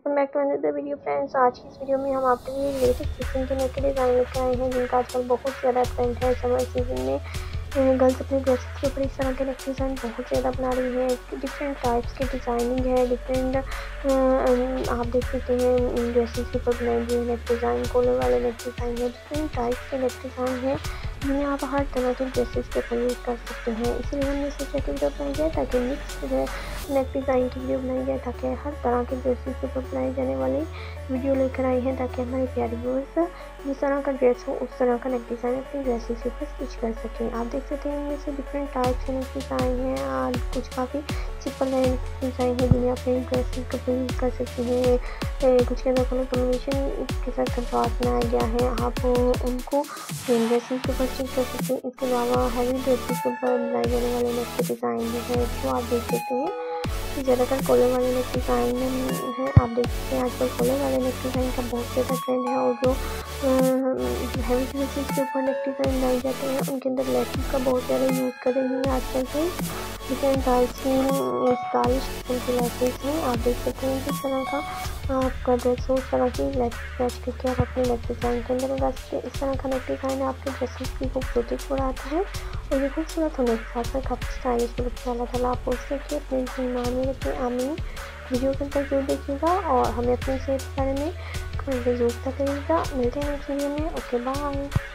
Welcome back to another video friends. आज की इस वीडियो में हम आपके लिए लेटेस्ट किस्म के नेक के डिज़ाइन लेकर आए हैं जिनका आजकल बहुत ज़्यादा ट्रेंड है। समर सीजन में गर्ल्स अपने ड्रेसेस के ऊपर इस तरह के नेक डिज़ाइन बहुत ज़्यादा बना रही है। डिफरेंट टाइप्स की डिज़ाइनिंग है, डिफरेंट आप देख सकते हैं ड्रेसेस के ऊपर बनाई गई नेक डिज़ाइन, कॉलर वाले नेक डिज़ाइन है, डिफरेंट टाइप्स के नेक डिज़ाइन है जिन्हें आप हर तरह के ड्रेसेस के ऊपर यूज़ कर सकते हैं। इसलिए हमने सोचा कि वीडियो बनाई जाए ताकि मिक्स नेक डिज़ाइन की वीडियो बनाई जाए ताकि हर तरह के ड्रेसेस के ऊपर बनाई जाने वाली वीडियो लेकर आई हैं ताकि हमारे प्यारे व्यूअर्स जिस तरह का ड्रेस हो उस तरह का नेक डिज़ाइन अपनी ड्रेसेस के ऊपर स्टिच कर सकें। आप देख सकते हैं इनमें से डिफरेंट टाइप्स के नेक डिज़ाइन हैं और कुछ काफ़ी सिंपल नेक डिज़ाइन है जिन्हें अपने ड्रेसेस के ऊपर यूज़ कर सकते हैं। कुछ के अंदर कलर कॉम्बिनेशन के साथ कंट्रास्ट बनाया गया है, आप उनको ड्रेसेस के ऊपर स्टिच कर सकते हैं। इसके अलावा हैवी ड्रेसेस के ऊपर बनाए जाने वाले नेक के डिज़ाइन भी है जो आप देख सकते हैं। ज़्यादातर कॉलर वाले नेक डिज़ाइन है, आप देख सकते हैं आजकल कॉलर वाले नेक डिज़ाइन का बहुत ज़्यादा ट्रेंड है और जो हैवी ड्रेसेस के ऊपर नेक डिज़ाइन बनाए जाते हैं उनके अंदर लेसिस का बहुत ज़्यादा यूज़ कर रही है आजकल के डिफरेंट टाइप्स की स्टाइलिश किस्म की लेसिस हैं। आप देख सकते हैं किस तरह का आपका ड्रेस हो उस तरह की लेसिस मैच करके आप अपने नेक डिज़ाइन के अंदर लगा सकते हैं। इस तरह का नेक डिज़ाइन आपके ड्रेसेस की खूबसूरती को बढ़ाता है और ये खूबसूरत होने के साथ साथ काफ़ी स्टाइलिश लुक में अल्लाह ताला आपको उससे कि अपने ईमान में रखें। आमीन। वीडियो के अंदर जरूर देखिएगा और हमें अपनी सेहत के बारे में जरूर बताइएगा। मिलते हैं नेक्स्ट वीडियो में। Okay bye.